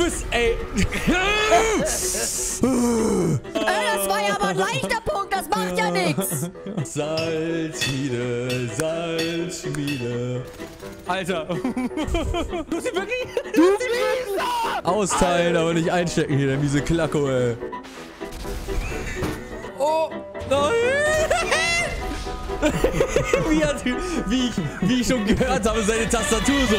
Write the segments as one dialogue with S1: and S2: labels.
S1: bist, ey.
S2: Das war ja aber ein leichter Punkt, das macht ja nichts.
S1: Salzschmiede, Salzschmiede. Alter. Du hast ihn wirklich...
S2: Du Wichser!
S1: Austeilen, aber nicht einstecken hier, der miese Klacko, ey. Oh, nein! wie ich schon gehört habe, seine Tastatur so.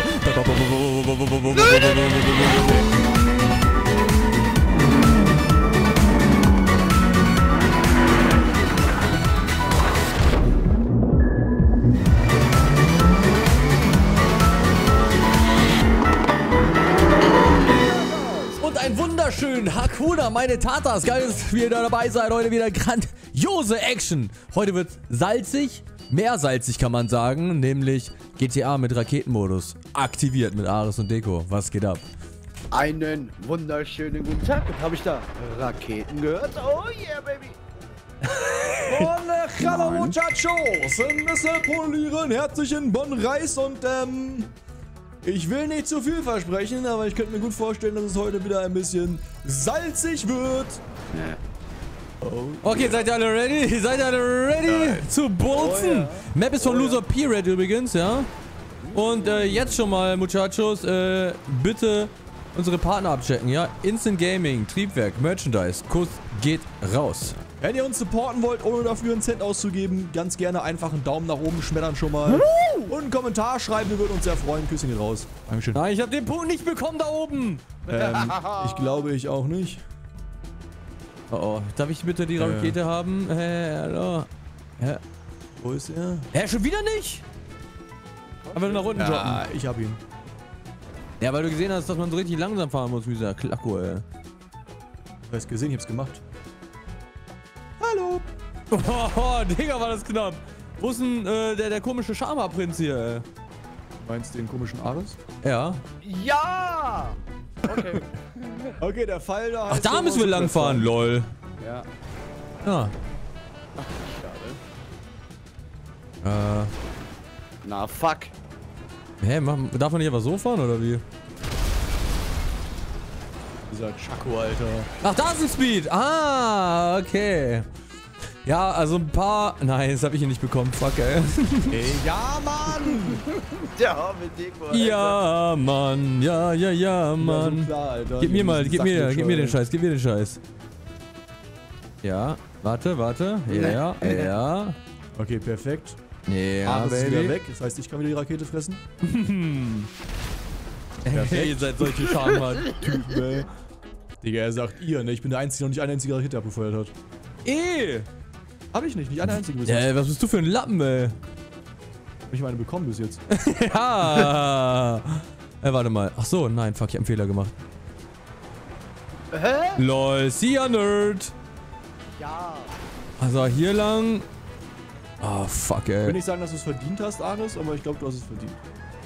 S1: Und ein wunderschönen Hakuna, meine Tatas. Geil, dass ihr da dabei seid. Heute wieder grandiose Action. Heute wird salzig, mehr salzig kann man sagen, nämlich GTA mit Raketenmodus. Aktiviert mit Ares und Deko. Was geht ab?
S3: Einen wunderschönen guten Tag. Habe ich da Raketen gehört? Oh yeah, baby.
S4: Hola, hallo muchachos. Ein bisschen polieren, herzlichen Bon Reis und ich will nicht zu viel versprechen, aber ich könnte mir gut vorstellen, dass es heute wieder ein bisschen salzig wird.
S3: Ja.
S4: Oh.
S1: Okay, seid ihr alle ready? Seid ihr alle ready zu bolzen?
S4: Oh, ja.
S1: Map ist von Loser P-Red übrigens, ja. Und jetzt schon mal, Muchachos, bitte unsere Partner abchecken, ja. Instant Gaming, Triebwerk, Merchandise, Kuss geht raus.
S4: Wenn ihr uns supporten wollt, ohne dafür einen Cent auszugeben, ganz gerne einfach einen Daumen nach oben schmettern schon mal. Und einen Kommentar schreiben, wir würden uns sehr freuen. Küsschen geht raus. Dankeschön.
S1: Nein, ich habe den Punkt nicht bekommen da oben.
S4: Ich glaube, ich auch nicht.
S1: Oh, oh. Darf ich bitte die Rakete haben? Hallo.
S4: Wo ist er?
S1: Hä, schon wieder nicht? Aber nach unten droppen.
S4: Ja, ich hab ihn.
S1: Ja, weil du gesehen hast, dass man so richtig langsam fahren muss, wie dieser Klacko, ey.
S4: Du hast gesehen, ich hab's gemacht. Hallo.
S1: Oh, Digga, war das knapp. Wo ist denn der komische Schama-Prinz hier, ey?
S4: Meinst du den komischen Ares?
S1: Ja.
S3: Ja! Okay.
S4: Okay, der Fall da heißt...
S1: Ach, da müssen wir langfahren, lol.
S3: Ja.
S1: Ja.
S3: Schade. Na, fuck.
S1: Hä, darf man nicht einfach so fahren, oder wie?
S4: Dieser Chaco, Alter.
S1: Ach, da ist ein Speed. Ah, okay. Ja, also ein paar... Nein, das habe ich hier nicht bekommen. Fuck, ey.
S4: Ey, ja, Mann!
S3: Der arme Deko, Alter.
S1: Ja, Mann. Ja, Mann.
S4: So klar, Alter.
S1: Gib mir mal, gib mir den
S4: Scheiß.
S1: Scheiß, gib mir den Scheiß. Ja, warte. Ja.
S4: Okay, perfekt.
S1: Ja,
S4: Ares ist wieder
S1: Baby.
S4: weg, das heißt, ich kann wieder die Rakete fressen.
S1: Hey, ihr seid solche Schammann-Typen, ey.
S4: Digga, er sagt ihr, ne? Ich bin der Einzige, der noch nicht eine einzige Rakete abgefeuert hat. Hab ich nicht eine einzige bis jetzt.
S1: Ja, was bist du für ein Lappen, ey?
S4: Hab ich mal eine bekommen bis jetzt.
S1: Ja. Warte mal. Ach so, nein, fuck, ich hab einen Fehler gemacht.
S3: Hä?
S1: Lol, see ya, Nerd.
S3: Ja.
S1: Also hier lang. Oh, fuck,
S4: Ich will
S1: ey.
S4: nicht sagen, dass du es verdient hast, Ares, aber ich glaube, du hast es verdient.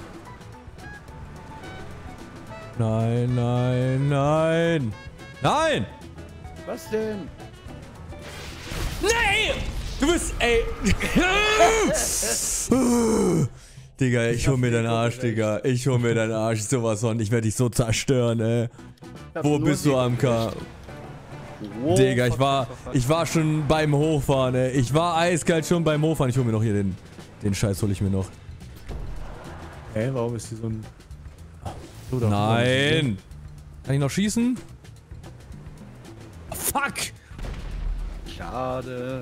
S1: Nein.
S3: Was denn?
S1: Nee! Du bist, ey. Digga, ich hol mir deinen Arsch, Digga. Ich hol mir deinen Arsch. Sowas von. Ich werde dich so zerstören, ey. Wo bist du, AMK?
S3: Wow,
S1: Digga, ich war schon beim Hochfahren, ey. Ich war eiskalt schon beim Hochfahren. Ich hol mir noch hier den Scheiß, hol ich mir noch.
S4: Hä, warum ist hier so ein... So, da
S1: Nein. Kann ich noch schießen? Fuck.
S3: Schade.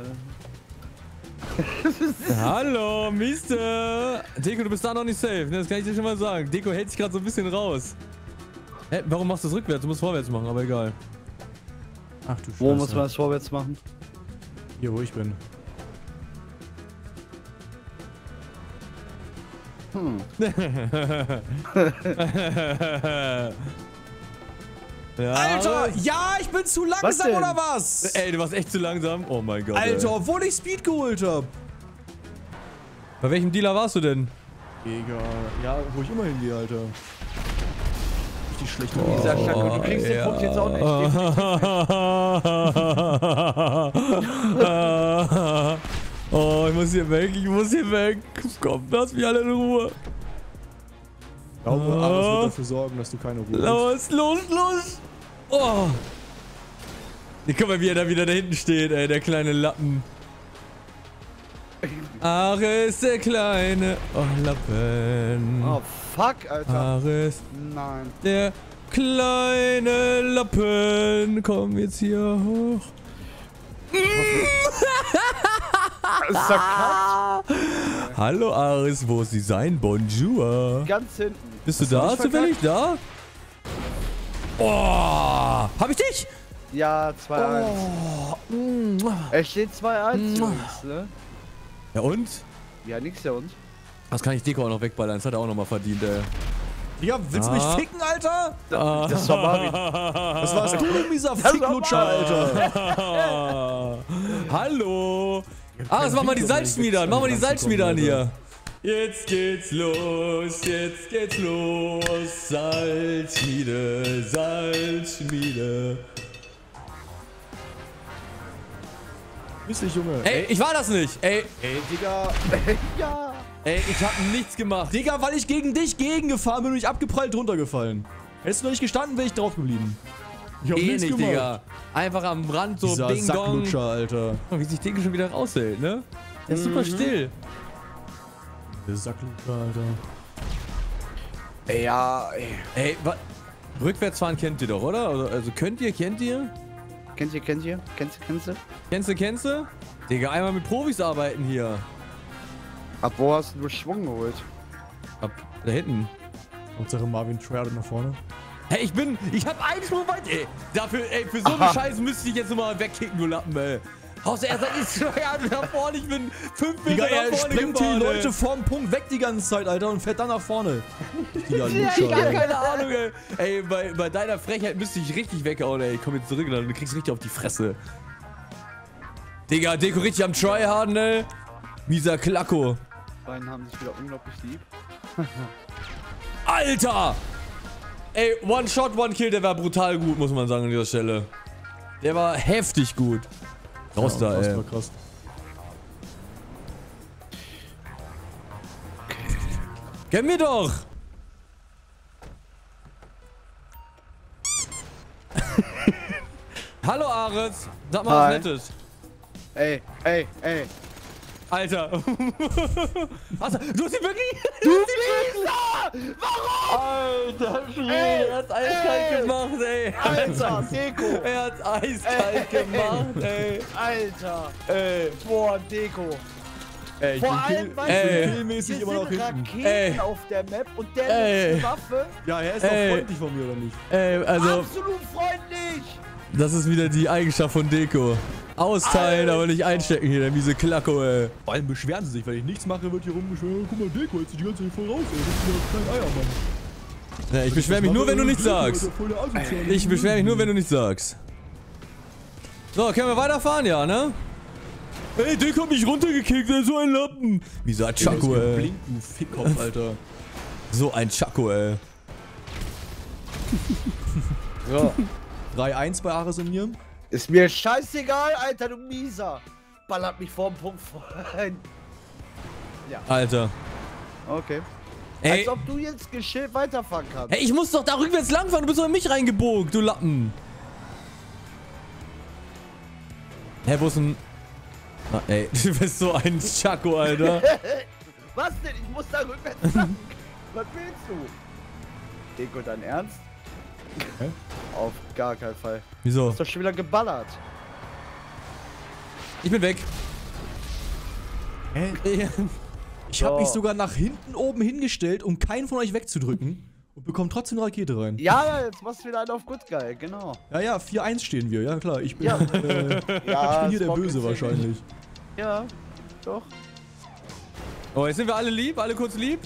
S1: Hallo, Mister. Deko, du bist da noch nicht safe, ne? Das kann ich dir schon mal sagen. Deko hält sich gerade so ein bisschen raus. Hä, warum machst du das rückwärts? Du musst vorwärts machen, aber egal.
S4: Ach du Scheiße.
S3: Wo muss man das vorwärts machen?
S4: Hier, wo ich bin.
S1: Ja,
S4: Alter, ja, ich bin zu langsam,
S3: denn?
S4: oder was?
S1: Ey, du warst echt zu langsam. Oh mein Gott.
S4: Alter,
S1: Ey.
S4: obwohl ich Speed geholt hab.
S1: Bei welchem Dealer warst du denn?
S4: Egal. Ja, wo ich immer hingehe, Alter. Richtig schlecht.
S3: Wie gesagt, Schacko, du kriegst den Punkt jetzt auch nicht.
S1: Oh, ich muss hier weg. Komm, lass mich alle in Ruhe.
S4: glaube, Ares wird dafür sorgen, dass du keine Ruhe hast.
S1: Los! Oh! Hier, guck mal, wie er da wieder da hinten steht, ey, der kleine Lappen. Ares, der kleine Lappen.
S3: Oh, fuck, Alter.
S1: Ares,
S3: Nein.
S1: der kleine Lappen. Komm jetzt hier hoch.
S3: Ist verkackt.
S1: Hallo Ares, wo ist sie sein? Bonjour.
S3: Ganz hinten.
S1: Bist du da? Zufällig da? Oh! Hab ich dich?
S3: Ja, 2-1.
S1: Oh.
S3: Es steht 2-1, Jungs, ne?
S1: Ja und?
S3: Ja, nix ja und.
S1: Das kann ich Deko auch noch wegballern. Das hat er auch noch mal verdient, ey.
S4: Digga, willst du mich ficken, Alter?
S3: Das war Marvin.
S4: Was warst du denn, dieser Ficklutscher, Alter?
S1: Hallo! Ares, mach mal die Salzschmiede an. Mach mal die Salzschmiede an hier. Jetzt geht's los, Salzschmiede, Salzschmiede.
S4: Grüß dich, Junge.
S1: Ey, ich war das nicht. Ey,
S4: Digga.
S3: Ja.
S1: ey, ich hab nichts gemacht.
S4: Digga, weil ich gegen dich gegengefahren bin und ich abgeprallt runtergefallen. Hättest du noch nicht gestanden, wäre ich drauf geblieben. Ich hab nichts
S1: nicht,
S4: gemacht.
S1: Digga. Einfach am Rand so
S4: Dieser
S1: Ding Dong.
S4: Sacklutscher, Alter.
S1: Wie sich Ding schon wieder raushält, ne? Der ist super still.
S4: Der Sacklutscher, Alter.
S3: Ja, ey.
S1: Ey, Rückwärtsfahren kennt ihr doch, oder? Also kennt ihr?
S3: Kennt ihr? Kennst du?
S1: Kennst du? Digga, einmal mit Profis arbeiten hier.
S3: Ab wo hast du Schwung geholt?
S1: Ab da hinten.
S4: Hauptsache Marvin Trout nach vorne.
S1: Hey, ich hab einen Sprung weit, ey. Für so eine Scheiße müsste ich jetzt nochmal wegkicken, du Lappen, ey. Außer er ist nach vorne, ich bin 5 Meter
S4: Digga,
S1: nach
S4: er
S1: vorne
S4: springt
S1: gefahren,
S4: die Leute
S1: ey.
S4: vom Punkt weg die ganze Zeit, Alter, und fährt dann nach vorne. Digga,
S1: Ich
S4: Lutscher,
S1: hab
S4: ey.
S1: keine Ahnung, ey. Ey, bei deiner Frechheit müsste ich richtig weghauen, ey. Ich komm jetzt zurück und du kriegst richtig auf die Fresse. Digga, Deko richtig am Tryharden, ey. Mieser Klacko.
S3: Die beiden haben sich wieder unglaublich lieb.
S1: Alter! Ey, One Shot, One Kill, der war brutal gut, muss man sagen an dieser Stelle. Der war heftig gut. Raus da,
S4: das
S1: ey.
S4: war krass.
S1: Kenn mir doch! Hallo Ares, sag mal was
S3: Hi.
S1: Nettes.
S3: Ey.
S1: Alter. Du hast ihn wirklich?
S3: Du Lisa! Warum?
S1: Alter Schwede, er hat's eiskalt gemacht, ey.
S3: Alter, Deko.
S1: Er hat's eiskalt gemacht, ey.
S3: Alter.
S1: Ey.
S3: Boah, Deko.
S4: Ey, ich
S3: Vor
S4: bin
S3: allem, weil
S1: Ey.
S4: killmäßig
S3: hier
S4: immer noch
S3: sind
S4: hinten.
S3: Raketen
S1: Ey.
S3: auf der Map und der
S1: Ey.
S3: nutzt die Waffe.
S4: Ja, er ist doch
S1: Ey.
S4: freundlich von mir, oder nicht?
S1: Ey, also,
S3: Absolut freundlich.
S1: das ist wieder die Eigenschaft von Deko. Austeilen, aber nicht einstecken hier, der miese Klacko, ey.
S4: Vor allem beschweren sie sich, wenn ich nichts mache, wird hier rumgeschwört. Guck mal, Deko, jetzt die ganze Zeit voll raus, ey. Das ist ja kein Eiermann.
S1: Ja, ich beschwer mich nur, wenn du nichts sagst. Ich beschwer mich nur, wenn du nichts sagst. So, können wir weiterfahren, ja, ne? Ey, Deko hat mich runtergekickt, ey, so ein Lappen. Mieser Chaco, ey.
S4: Blink, du Fickkopf, Alter.
S1: So ein Chaco, ey.
S4: Ja. 3-1 bei Ares und mir.
S3: Ist mir scheißegal, Alter, du Mieser. Ballert mich vorm Punkt rein.
S1: Alter.
S3: Okay.
S1: Ey,
S3: Als ob du jetzt geschillt weiterfahren kannst.
S1: hey, ich muss doch da rückwärts langfahren, du bist doch in mich reingebogt, du Lappen. Hä, wo ist denn... Ah, ey, du bist so ein Chaco, Alter.
S3: Was denn? Ich muss da rückwärts lang. Was willst du? Deko, dein Ernst?
S4: Hä?
S3: Auf gar keinen Fall.
S1: Wieso?
S3: Ist doch schon wieder geballert.
S1: Ich bin weg.
S4: Hä? Ich habe mich sogar nach hinten oben hingestellt, um keinen von euch wegzudrücken. Und bekomme trotzdem eine Rakete rein.
S3: Ja, jetzt machst du wieder einen auf Good Guy, genau.
S4: Ja, 4-1 stehen wir. Ja, klar. Ich bin,
S3: Ja.
S4: ich bin hier der Böse wahrscheinlich.
S3: Ja, doch.
S1: Oh, jetzt sind wir alle lieb, alle kurz lieb.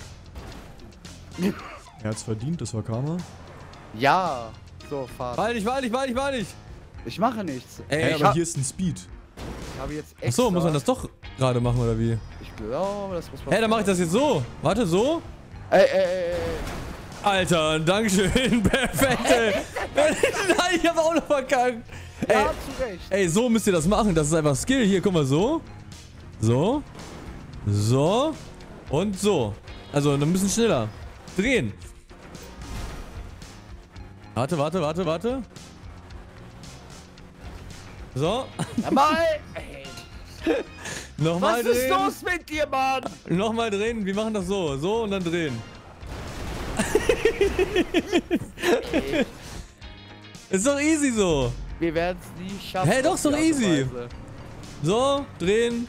S4: Er hat's verdient, das war Karma.
S3: Ja. So, fahr.
S1: Warte ich.
S3: Ich mache nichts.
S1: Ey,
S4: Hey,
S1: ich
S4: aber
S1: hab...
S4: hier ist ein Speed.
S3: Ich habe jetzt extra...
S1: Achso, muss man das doch gerade machen, oder wie?
S3: Ich glaube, das muss man...
S1: Hä, dann mach ich das jetzt so. Warte, so.
S3: Ey.
S1: Alter, Dankeschön. Perfekt, ey. Nein, ich hab auch noch verkackt. Ey,
S3: Ja, zu Recht.
S1: ey, so müsst ihr das machen. Das ist einfach Skill. Hier, guck mal, so. So. So. Und so. Also, ein bisschen schneller. Drehen. Warte. So.
S3: Mal! Ey,
S1: Nochmal
S3: was ist
S1: drehen.
S3: los mit dir, Mann?
S1: Nochmal drehen. Wir machen das so. So und dann drehen. Ist doch easy so.
S3: Wir werden es nie schaffen.
S1: Hey, doch,
S3: auf
S1: so
S3: die Art und
S1: easy.
S3: Weise.
S1: So, drehen.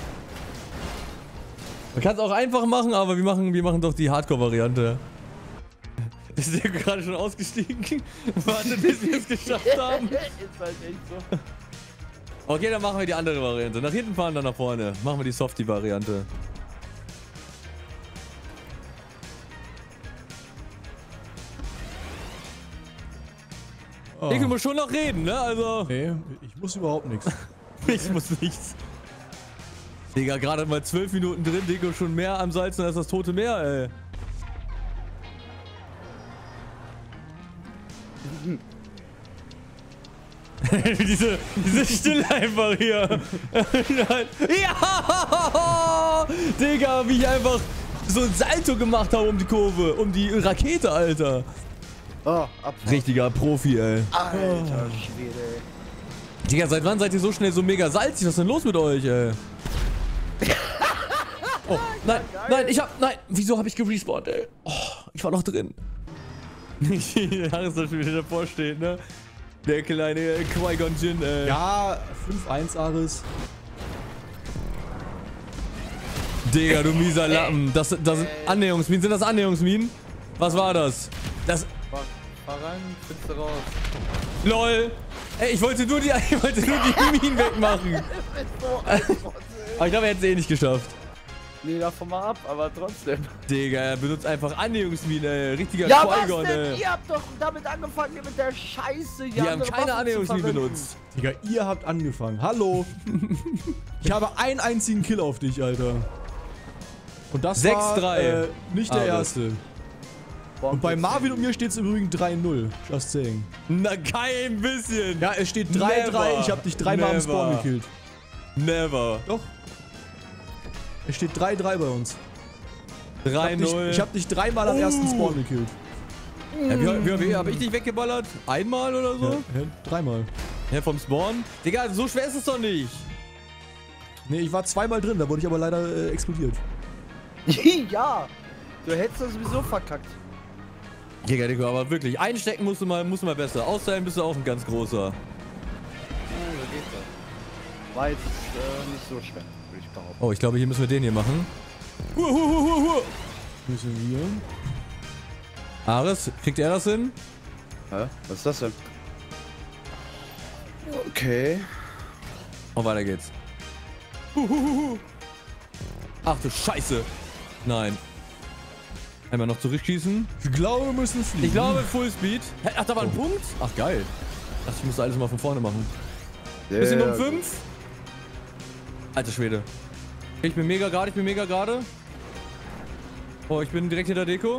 S1: Man kann es auch einfach machen, aber wir machen doch die Hardcore-Variante. Ist der gerade schon ausgestiegen? Warte, bis wir es geschafft haben.
S3: Ist halt echt so.
S1: Okay, dann machen wir die andere Variante. Nach hinten fahren, dann nach vorne. Machen wir die Softie-Variante.
S4: Oh.
S1: Ich muss schon noch reden, ne? Also,
S4: Nee, ich muss überhaupt nichts.
S1: ich muss nichts. Digga, gerade mal 12 Minuten drin, Digga, schon mehr am Salzen als das Tote Meer, ey. diese Stille einfach hier. Ja! Digga, wie ich einfach so ein Salto gemacht habe um die Kurve, um die Rakete, Alter.
S3: Oh, Abfahrt.
S1: Richtiger Profi, ey.
S3: Alter Schwede.
S1: Digga, seit wann seid ihr so schnell so mega salzig? Was ist denn los mit euch, ey? Oh, nein, wieso hab ich gerespawnt, ey? Oh, ich war noch drin. Harris da schon wieder davor steht, ne? Der kleine Qui-Gon Jinn, ey.
S4: Ja, 5-1 Aris.
S1: Digga, du mieser Lappen. Das sind Annäherungsminen. Sind das Annäherungsminen? Was war das? Das...
S3: Fahr rein, findest du raus.
S1: LOL! Ey, ich wollte nur die Minen wegmachen. Aber ich glaube, er hätte es eh nicht geschafft.
S3: Nee, davon mal ab, aber trotzdem.
S1: Digga, er benutzt einfach Annäherungsminen, ey. Richtiger
S3: Ja, was
S1: Qui-Gon,
S3: denn?
S1: ey.
S3: Ihr habt doch damit angefangen hier mit der Scheiße.
S1: Die haben keine Annäherungsminen benutzt.
S4: Digga, ihr habt angefangen. Hallo. Ich habe einen einzigen Kill auf dich, Alter. Und das
S1: 6-3.
S4: war nicht der
S1: Aris.
S4: erste. Und bei Marvin und mir steht es im Übrigen 3-0. Just saying.
S1: Na, kein bisschen.
S4: Ja, es steht 3-3.
S1: Never.
S4: Ich habe dich dreimal am Spawn
S1: Never.
S4: gekillt.
S1: Never.
S4: Doch. Es steht 3-3 bei uns.
S1: 3-0.
S4: Ich hab dich dreimal am ersten Spawn gekillt.
S1: Ja, wie hab ich dich weggeballert? Einmal oder so?
S4: Ja, dreimal.
S1: Ja, vom Spawn? Digga, so schwer ist es doch nicht.
S4: Nee, ich war zweimal drin, da wurde ich aber leider explodiert.
S3: Ja, du hättest das sowieso verkackt.
S1: Digga, aber wirklich, einstecken musst du mal besser. Austeilen bist du auch ein ganz großer.
S3: Ja, so geht's doch. War jetzt nicht so schwer, würde ich behaupten.
S1: Oh, ich glaube, hier müssen wir den hier machen.
S4: Müssen wir.
S1: Aris, kriegt er das hin?
S3: Hä? Was ist das denn? Okay.
S1: Und weiter geht's. Ach du Scheiße. Nein. Einmal noch zurückschießen.
S4: Ich glaube, wir müssen fliegen.
S1: Ich glaube Fullspeed. Ach, da war ein Punkt? Ach, geil. Ach, ich musste alles mal von vorne machen. Bisschen um 5. Alter Schwede. Ich bin mega gerade, Oh, ich bin direkt hinter Deko.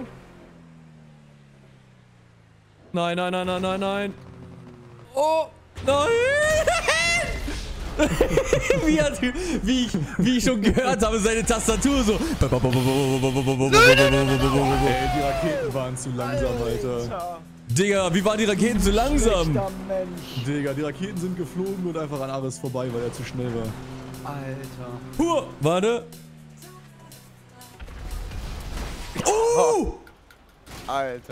S1: Nein. Oh, nein. wie ich schon gehört habe, seine Tastatur so.
S4: Ey, die Raketen waren zu langsam, Alter.
S1: Digga, wie waren die Raketen so langsam?
S3: Mensch.
S4: Digga, die Raketen sind geflogen und einfach an Aris vorbei, weil er zu schnell war.
S3: Alter.
S1: Warte.
S3: Alter.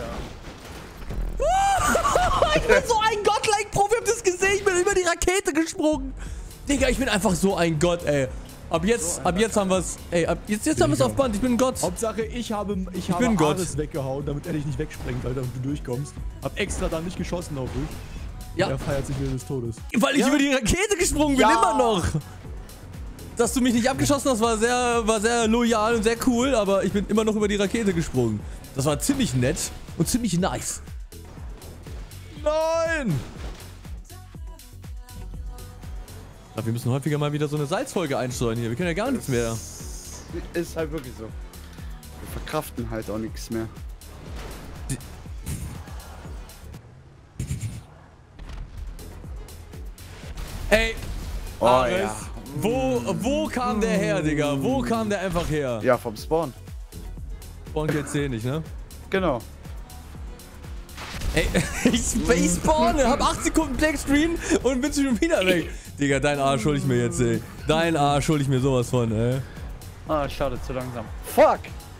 S1: Ich bin so ein Godlike-Profi, habt ihr das gesehen? Ich bin über die Rakete gesprungen. Digga, ich bin einfach so ein Gott, ey. Ab jetzt haben wir's. Ey, jetzt haben wir's auf Band. Ich bin ein Gott.
S4: Hauptsache, ich habe
S1: bin Gott.
S4: Aris weggehauen, damit er dich nicht wegsprengt, Alter, und du durchkommst. Hab extra dann nicht geschossen auf dich.
S1: Ja.
S4: Er feiert sich wieder des Todes.
S1: Weil ich über die Rakete gesprungen bin,
S3: Ja.
S1: immer noch. Dass du mich nicht abgeschossen hast, war sehr loyal und sehr cool, aber ich bin immer noch über die Rakete gesprungen. Das war ziemlich nett und ziemlich nice.
S4: Nein!
S1: Aber wir müssen häufiger mal wieder so eine Salzfolge einsteuern hier. Wir können ja gar nichts mehr.
S3: Ist halt wirklich so. Wir verkraften halt auch nichts mehr.
S1: Ey,
S3: Oh
S1: Aris,
S3: ja.
S1: wo kam der her, Digga? Wo kam der einfach her?
S3: Ja, vom Spawn.
S1: Spawn jetzt 10 nicht, ne?
S3: Genau.
S1: Ey, ich spawne, hab 8 Sekunden Blackscreen und bin schon wieder weg. Digga, dein Arsch hol ich mir jetzt, ey. Dein Arsch hol ich mir sowas von, ey.
S3: Ah, schade, zu langsam. Fuck!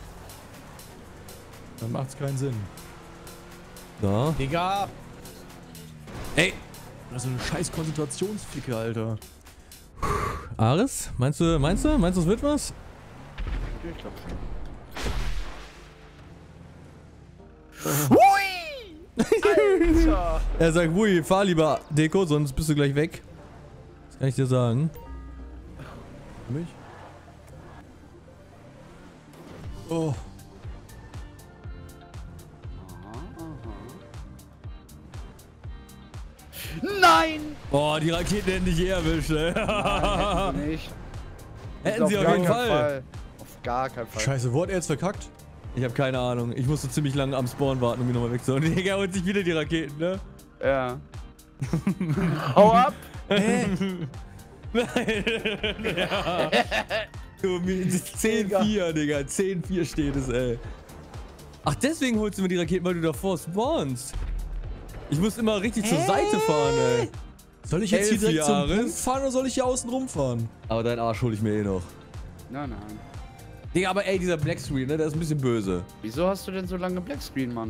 S4: Dann macht's keinen Sinn.
S1: So.
S4: Digga!
S1: Ey,
S4: Das ist eine scheiß Konzentrationsficke, Alter.
S1: Ares, meinst du, es wird was?
S3: Ich glaub schon. Alter!
S1: Er sagt, Wui, fahr lieber Deko, sonst bist du gleich weg. Das kann ich dir sagen.
S4: Für mich? Oh.
S3: Nein!
S1: Boah, die Raketen hätten dich eh erwischt, ey.
S3: Nein, nicht.
S1: Hätten sie auf jeden Fall.
S3: Auf gar keinen Fall.
S4: Scheiße, wo hat er jetzt verkackt?
S1: Ich habe keine Ahnung. Ich musste ziemlich lange am Spawn warten, um ihn nochmal wegzuholen. Digga, holt sich wieder die Raketen, ne?
S3: Ja. Hau ab!
S1: Nein. Ja. Du, 10-4, Digga. 10-4 steht es, ey. Ach, deswegen holst du mir die Raketen, weil du davor spawnst. Ich muss immer richtig zur Seite fahren, ey.
S4: Soll ich jetzt hier
S1: 11
S4: direkt zum
S1: Jahres?
S4: Punkt fahren oder soll ich hier außen rumfahren?
S1: Aber deinen Arsch hol ich mir eh noch.
S3: Nein, nein.
S1: Digga, aber ey, dieser Blackscreen, ne, der ist ein bisschen böse.
S3: Wieso hast du denn so lange Blackscreen, Mann?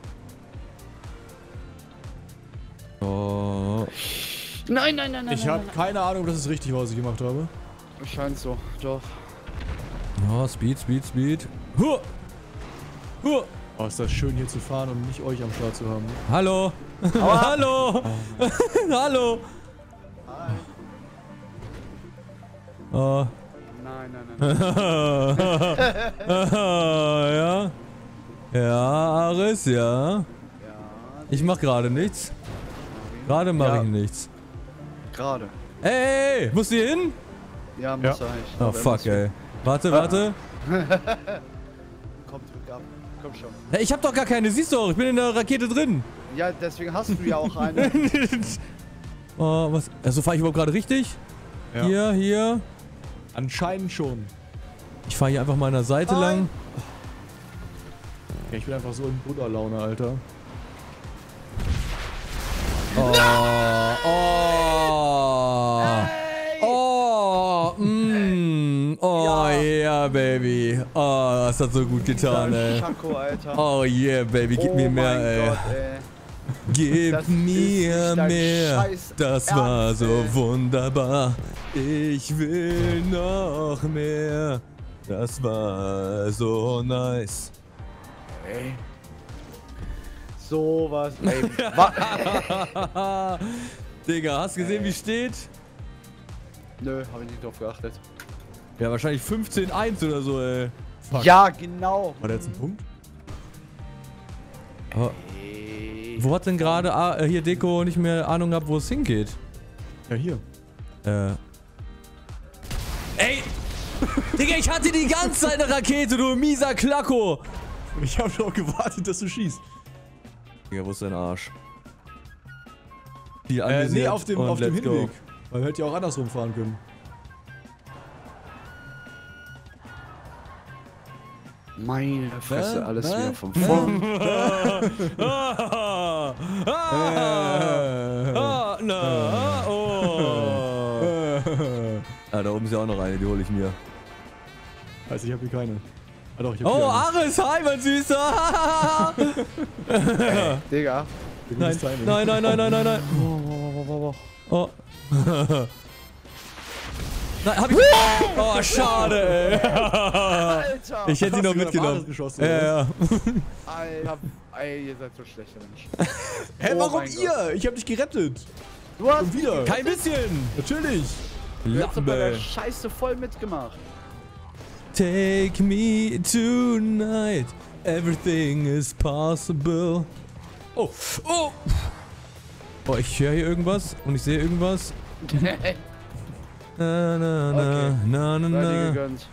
S1: Oh.
S3: Nein, nein, nein, nein.
S4: Ich habe keine Ahnung, ob das ist richtig war, was ich gemacht habe.
S3: Scheint so, doch.
S1: Oh, Speed. Huh. Huh.
S4: Oh, ist das schön hier zu fahren und nicht euch am Start zu haben.
S1: Hallo. Hallo. Hallo. Oh.
S3: Nein, nein, nein.
S1: Ja. Ja, Ares, ja.
S3: Ja,
S1: Ich mach gerade nichts. Gerade mache ich nichts.
S3: gerade.
S1: Ey, musst du hier hin?
S3: Ja, muss er nicht.
S1: Oh,
S3: Aber er
S1: fuck,
S3: muss
S1: ey. Warte.
S3: Kommt, drück ab. Komm schon.
S1: Hey, ich hab doch gar keine, siehst du auch, ich bin in der Rakete drin.
S3: Ja, deswegen hast du ja auch eine.
S1: Oh, was? Also fahre ich überhaupt gerade richtig?
S4: Ja.
S1: Hier.
S4: Anscheinend schon.
S1: Ich fahre hier einfach mal an der Seite lang.
S4: Ja, ich bin einfach so in Buddha-Laune, Alter.
S1: Oh, yeah, Baby. Oh, das hat so gut getan, ey.
S3: Schako, Alter.
S1: Oh yeah, Baby, gib mir mehr,
S3: mein
S1: ey.
S3: Gott, ey.
S1: Gib
S3: Das ist
S1: mir
S3: nicht dein
S1: mehr.
S3: Scheiß
S1: Das war
S3: Ernst,
S1: so
S3: ey.
S1: wunderbar. Ich will noch mehr. Das war so nice.
S3: Ey. Sowas, ey.
S1: Digga, hast du gesehen, wie steht?
S3: Nö, hab ich nicht drauf geachtet.
S1: Ja, wahrscheinlich 15-1 oder so, ey.
S4: Fuck.
S3: Ja, genau.
S4: War der jetzt ein Punkt?
S1: Oh,
S3: Ey.
S1: wo hat denn gerade hier Deko nicht mehr Ahnung gehabt, wo es hingeht?
S4: Ja, hier.
S1: Ey! Digga, ich hatte die ganze Zeit eine Rakete, du mieser Klacko!
S4: Ich habe schon gewartet, dass du schießt.
S1: Digga, wo ist dein Arsch? Die
S4: Nee, auf dem
S1: let's
S4: Hinweg.
S1: go.
S4: Weil wir hätten ja auch andersrum fahren können.
S3: Meine Fresse, alles
S1: Was?
S3: wieder von vorn.
S1: Ah, da oben ist ja auch noch eine, die hole ich mir.
S4: Also ich habe hier keine. Ah doch, ich hab
S1: Oh,
S4: hier eine.
S1: Ares, hi, mein Süßer!
S3: Digga.
S1: Nein,
S4: Gutes Timing.
S1: nein. Oh. Nein, hab ich. Oh, schade, ey.
S3: Alter.
S1: Ich hätte ihn
S4: Hast
S1: noch
S4: du gerade auf
S1: mitgenommen.
S4: Ares geschossen,
S1: Ja,
S4: oder
S1: ja.
S3: Alter. Ey, ihr seid so schlechte Menschen.
S4: Hä,
S3: Oh
S4: warum
S3: mein
S4: ihr? Ich hab dich gerettet.
S3: Du hast
S4: Und wieder.
S1: Kein bisschen.
S4: Natürlich.
S3: Du hast doch bei der
S1: Lampe.
S3: Scheiße voll mitgemacht.
S1: Take me tonight. Everything is possible. Oh, oh. Oh, ich höre hier irgendwas und ich sehe irgendwas. Na, na,
S3: Okay.
S1: na, na,
S3: Sei dir
S1: na.
S3: gegönnt.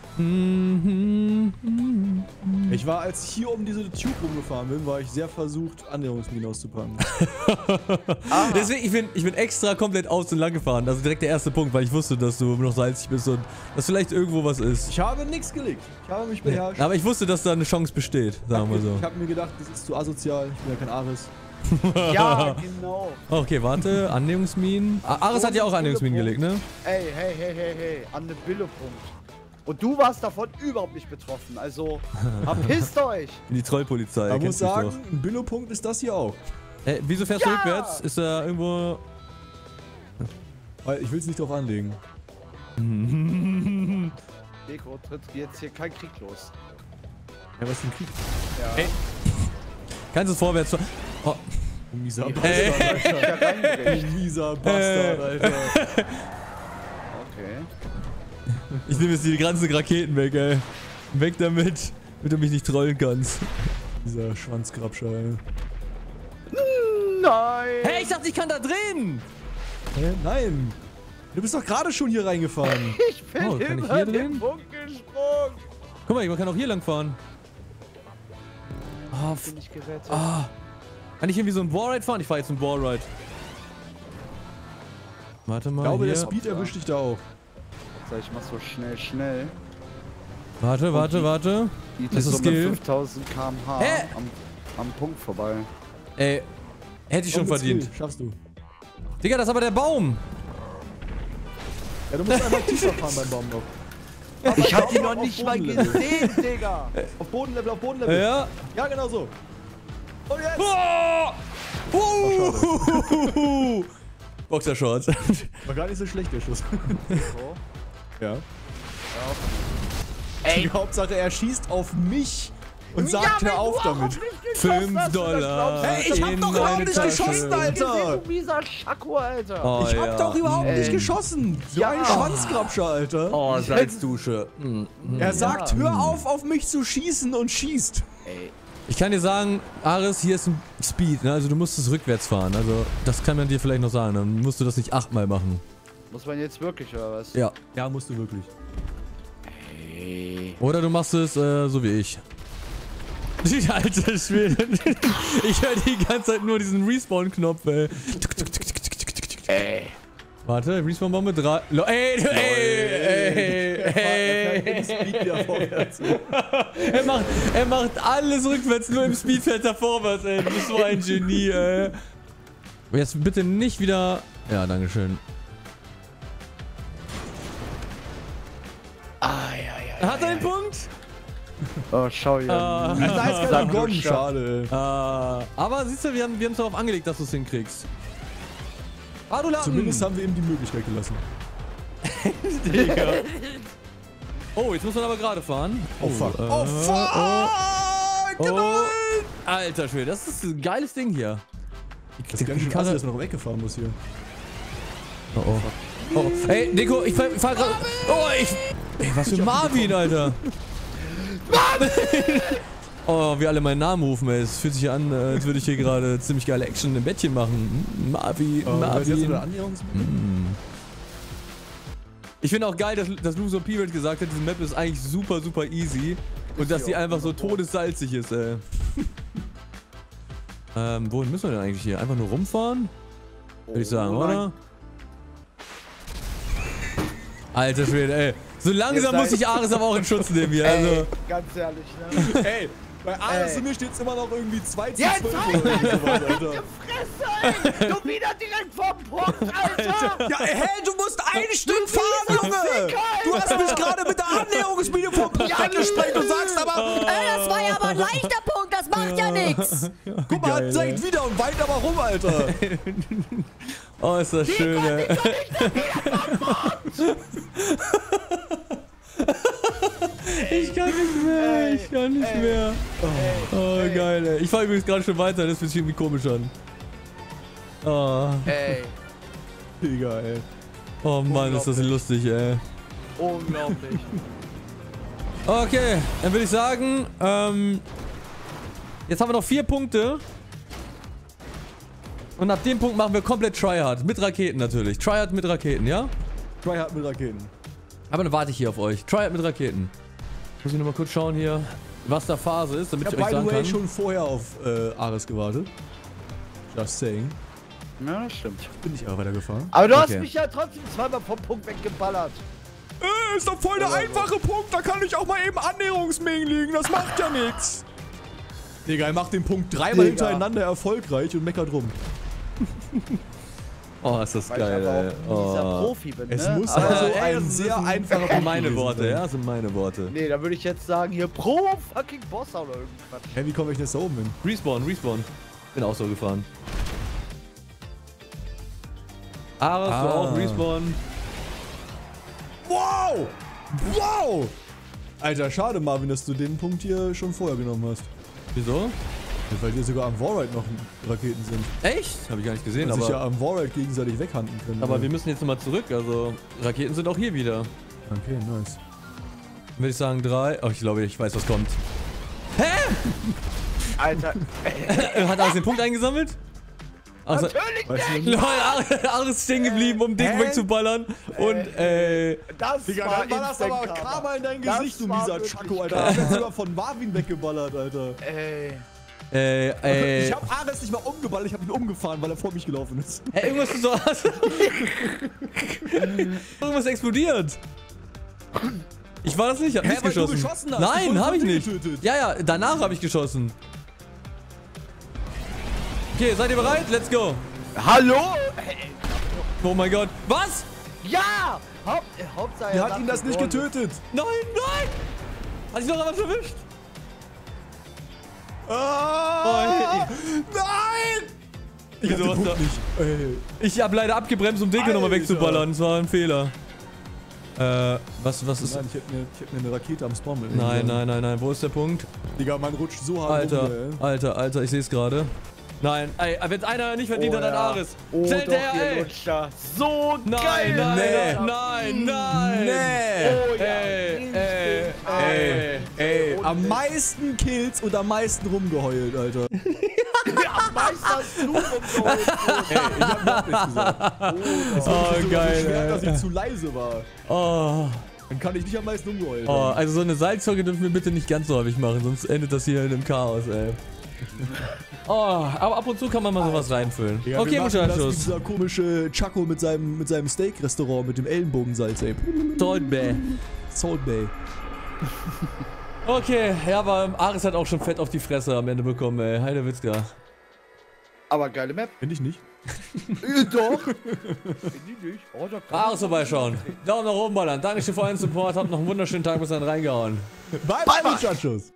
S4: Ich war, als ich hier um diese Tube rumgefahren bin, war ich sehr versucht, Annäherungsminen auszupacken.
S1: Deswegen, ich bin extra komplett aus und lang gefahren. Also direkt der erste Punkt, weil ich wusste, dass du noch salzig bist und dass vielleicht irgendwo was ist.
S4: Ich habe nichts gelegt. Ich habe mich beherrscht.
S1: Aber ich wusste, dass da eine Chance besteht, sagen wir so.
S4: Ich habe mir gedacht, das ist zu asozial. Ich bin ja kein Ares.
S3: Ja, genau.
S1: Okay, warte. Annäherungsminen. Ares hat ja auch Annäherungsminen gelegt, ne?
S3: Ey, hey, an den Billo-Punkt. Und du warst davon überhaupt nicht betroffen, also verpisst euch!
S1: Die Trollpolizei.
S4: Man muss
S1: kennst du
S4: sagen,
S1: doch.
S4: ein Billo-Punkt ist das hier auch.
S1: Wieso fährst du
S3: Ja!
S1: rückwärts? Ist da irgendwo...
S4: Weil ich will es nicht drauf anlegen.
S3: Deko tritt jetzt hier kein Krieg los.
S4: Ja, was ist denn Krieg?
S3: Ja.
S1: Ey. Kannst du es vorwärts fahren? Oh.
S4: Mieser
S1: Ey.
S4: Bastard,
S3: Ja, reingerecht.
S4: Mieser Bastard, Alter.
S3: Okay.
S1: Ich nehme jetzt die ganzen Raketen weg, ey. Weg damit, damit du mich nicht trollen kannst.
S4: Dieser Schwanzgrabscher, ey.
S3: Nein!
S1: Hey, ich dachte, ich kann da drehen!
S4: Hä? Nein! Du bist doch gerade schon hier reingefahren.
S3: Ich bin
S1: Oh, kann ich
S3: über
S1: hier
S3: den
S1: drehen?
S3: Punkt gesprungen!
S1: Guck mal, man kann auch hier lang fahren. Ah,
S3: Bin ich gerettet.
S1: kann ich irgendwie so ein Wallride fahren? Ich fahre jetzt ein Wallride. Warte mal,
S4: Ich glaube, der
S1: hier.
S4: Speed erwischt dich da auch.
S3: Sag ich, mach so schnell.
S1: Warte.
S3: Die
S1: Das ist
S3: so
S1: Skill.
S3: mit 5000 km/h
S1: Hä?
S3: am Punkt vorbei.
S1: Ey, hätte ich schon
S4: Komm mit
S1: verdient.
S4: Skill, schaffst du.
S1: Digga, das ist aber der Baum.
S4: Ja, du musst einmal tiefer fahren beim Baum noch.
S3: Ich hab die noch
S4: Auf
S3: nicht mal
S4: Bodenlevel.
S3: gesehen, Digga!
S4: Auf Bodenlevel, auf Bodenlevel.
S1: Ja.
S4: Ja, genau so. Und jetzt!
S1: Oh! Boxershorts.
S4: War gar nicht so schlecht, der Schuss.
S3: So.
S4: Ja.
S3: Ey,
S4: Die Hauptsache, er schießt auf mich und sagt,
S3: wenn
S4: hör auf
S3: du auch
S4: damit.
S3: auf mich geschossen hast,
S1: $5.
S3: das glaubst du
S4: Hey, ich hab
S1: in
S4: doch überhaupt
S1: meine
S4: nicht
S1: Tasche.
S4: geschossen,
S3: nicht.
S4: Alter.
S3: Du mieser Schacko, Alter!
S1: Oh,
S4: Ich hab doch überhaupt nicht
S3: Ey.
S4: geschossen. So
S3: Ja.
S4: ein Schwanzgrabscher, Alter.
S1: Oh, Salzdusche.
S4: Er sagt, hör auf mich zu schießen und schießt.
S3: Ey,
S1: Ich kann dir sagen, Ares, hier ist ein Speed, ne? Also du musst es rückwärts fahren. Also das kann man dir vielleicht noch sagen. Dann musst du das nicht 8-mal machen.
S3: muss man jetzt wirklich, oder was?
S1: Ja.
S4: Ja, musst du wirklich.
S3: Ey.
S1: Oder du machst es so wie ich. Die alte Schwede. Ich höre die ganze Zeit nur diesen Respawn-Knopf, ey.
S3: Ey.
S1: Warte, Respawn-Bombe 3. Ey.
S4: Speed wieder vorwärts.
S1: Er macht alles rückwärts, nur im Speed fährt er vorwärts, ey. Du bist so ein Genie, ey. Aber jetzt bitte nicht wieder... Ja, dankeschön. Hat er den Punkt?
S3: Oh, schau hier.
S1: Ah.
S4: Da ist keiner
S3: Sag
S4: gekommen,
S3: nur
S4: schade.
S1: Aber siehst du, wir haben es darauf angelegt, dass du es hinkriegst. Ah, du Lappen!
S4: Zumindest haben wir ihm die Möglichkeit gelassen.
S1: Digga. Oh, jetzt muss man aber gerade fahren.
S4: Oh, fuck.
S1: Oh,
S4: fuck!
S1: oh. Alter Schwede, das ist ein geiles Ding hier.
S4: Das ist ganz schön krass, dass man noch weggefahren muss hier.
S1: Oh, oh. Oh, ey, Nico, ich fahr gerade. Oh, Ey, was für Marvin, Alter. Oh, wie alle meinen Namen rufen, ey. Es fühlt sich an, als würde ich hier gerade ziemlich geile Action im Bettchen machen. Marvin, Marvin. Ich finde auch geil, dass Loser Pirate gesagt hat, diese Map ist eigentlich super, super easy. Und dass die einfach so todessalzig ist, ey. Wohin müssen wir denn eigentlich hier? Einfach nur rumfahren? Würde ich sagen, oder? Alter Schwede, ey. So langsam muss ich Ares aber auch in Schutz nehmen hier, also.
S3: Ey, ganz ehrlich, ne?
S4: Ey, bei Ares
S3: Ey.
S4: und mir steht's immer noch irgendwie 2 zu
S3: Jetzt
S4: 12
S3: halt
S4: oder sowas, Alter.
S3: Fresse, ey! Du wieder direkt vom Punkt, Alter!
S4: Ja, hey, du musst ein Stück fahren, Junge! Du hast mich gerade mit der Annäherungsmine vom Punkt weggesprengt und sagst aber...
S2: Das war ja aber ein leichter Punkt, das macht ja nichts.
S4: Guck mal,
S1: Geil,
S4: hat zeigt wieder und weint aber rum, Alter.
S1: Oh, ist das schön, ey. Ich kann nicht mehr, ich kann nicht mehr. Oh, geil, ey. Ich fahr übrigens gerade schon weiter, das fühlt sich irgendwie komisch an. Oh,
S3: Ey,
S4: Digga, ey.
S1: oh Mann, ist das lustig, ey.
S3: unglaublich.
S1: Okay, dann würde ich sagen, jetzt haben wir noch 4 Punkte. Und ab dem Punkt machen wir komplett Tryhard. Mit Raketen natürlich. Tryhard mit Raketen, ja?
S4: Tryhard mit Raketen.
S1: Aber dann warte ich hier auf euch. Tryhard mit Raketen. Ich muss mir nochmal kurz schauen hier, was da Phase ist, damit
S4: Ich
S1: ich
S4: hab
S1: euch
S4: by
S1: sagen
S4: the way
S1: kann.
S4: schon vorher auf Ares gewartet. Just saying.
S3: Ja, das stimmt.
S4: Bin ich aber weitergefahren.
S3: Aber du hast
S1: Okay.
S3: mich ja trotzdem zweimal vom Punkt weggeballert.
S4: Ist doch voll der einfache Punkt, da kann ich auch mal eben Annäherungsmengen liegen, das macht ja nichts. Digga, er macht den Punkt dreimal
S3: Digga.
S4: hintereinander erfolgreich und meckert rum.
S1: Oh, ist das
S3: Weil ich
S1: geil,
S3: aber
S1: ey.
S3: auch dieser
S1: Oh.
S3: Profi bin,
S4: Es
S3: ne?
S4: muss
S3: Aber,
S4: also
S1: ey,
S4: ein
S1: das ist
S4: sehr einfacher Punkt
S1: Meine
S4: gewesen
S1: Worte,
S4: sein.
S1: ja, sind meine Worte.
S3: Nee, da würde ich jetzt sagen, hier pro fucking Boss oder irgendwas.
S4: Hä, wie komme ich denn jetzt da oben hin?
S1: Respawn. Bin auch so gefahren. Ares, du auch Respawn.
S4: Wow! Wow! Alter, schade, Marvin, dass du den Punkt hier schon vorher genommen hast.
S1: Wieso?
S4: Weil hier sogar am Warride noch Raketen sind.
S1: Echt? Habe ich gar nicht gesehen,
S4: Und sich ja
S1: aber,
S4: am Warride gegenseitig weghanden können.
S1: aber wir müssen jetzt nochmal zurück. Also, Raketen sind auch hier wieder.
S4: Okay, nice.
S1: Würde ich sagen 3. Oh, ich glaube, ich weiß, was kommt.
S3: Alter,
S1: Hat Ares den Punkt eingesammelt? Also,
S3: natürlich
S4: Weißt
S3: nicht!
S4: du,
S1: lol, Ares ist stehen geblieben, um Ding wegzuballern. Und,
S3: Das
S4: Digga,
S3: war
S4: dann war das aber
S3: Instant
S4: Karma in dein
S3: Das
S4: Gesicht, du
S3: war
S4: mieser
S3: wirklich
S4: Chaco, Alter.
S3: Karma.
S4: Ich hab sogar von Marvin weggeballert, Alter. Ich hab Ares nicht mal umgeballert, ich hab ihn umgefahren, weil er vor mich gelaufen ist.
S1: irgendwas ist so. Irgendwas explodiert. Ich war das nicht, ich hab nichts
S4: weil du
S1: geschossen.
S4: geschossen hast. Ich
S1: Nein,
S4: wurde
S1: hab
S4: von
S1: ich
S4: dir
S1: nicht.
S4: getötet.
S1: Ja, danach habe ich geschossen. Okay, seid ihr bereit? Let's go.
S3: Hallo?
S1: Oh mein Gott. Was?
S3: Ja! Hauptsache
S4: Er hat ihn das nicht getötet.
S1: Nein! Hat ich noch was erwischt?
S4: Ah, nein! Ich hab
S1: Wieso,
S4: den
S1: was
S4: Punkt
S1: da?
S4: nicht. Ey.
S1: Ich habe leider abgebremst, um Dinge nochmal
S4: Alter.
S1: wegzuballern. Das war ein Fehler. Was ist...
S4: Nein, ich hätte eine Rakete am Spawn mit.
S1: Nein. Wo ist der Punkt?
S4: Digga, man rutscht so hart rum,
S1: Alter, ich sehe es gerade. Nein, ey, wenn einer nicht verdient hat, dann Ares.
S3: Oh,
S1: Stellt
S3: doch,
S1: der,
S3: ihr
S1: ey.
S3: Lutscher. So
S1: Nein,
S3: geil!
S1: nein.
S3: Oh, ja.
S1: Ey.
S4: Am meisten Kills und am meisten rumgeheult, Alter.
S3: Am meisten hast du rumgeholt.
S4: Ey, ich hab überhaupt nichts gesagt. Es wurde
S1: Oh,
S4: sogar
S1: geil,
S4: beschwert, dass
S1: ey.
S4: ich zu leise war.
S1: Oh,
S4: Dann kann ich nicht am meisten rumgeheult.
S1: also so eine Salzhocke dürfen wir bitte nicht ganz so häufig machen, sonst endet das hier in einem Chaos, ey. Oh, aber ab und zu kann man mal sowas reinfüllen.
S4: Digga,
S1: Okay,
S4: wir machen das wie
S1: Muschelschluss.
S4: dieser komische Chaco mit seinem Steak-Restaurant mit dem Ellenbogensalz, ey.
S1: Salt Bay.
S4: Salt Bay.
S1: Okay, ja, aber Ares hat auch schon fett auf die Fresse am Ende bekommen, ey. Heidewitzka.
S3: Aber geile Map.
S4: Finde ich nicht.
S3: Doch. Finde ich nicht. Oh, da kann
S1: Ares vorbeischauen. Daumen nach oben ballern. Dankeschön für euren Support. Habt noch einen wunderschönen Tag. Bis dann reingehauen.
S4: Bye, Muchachos.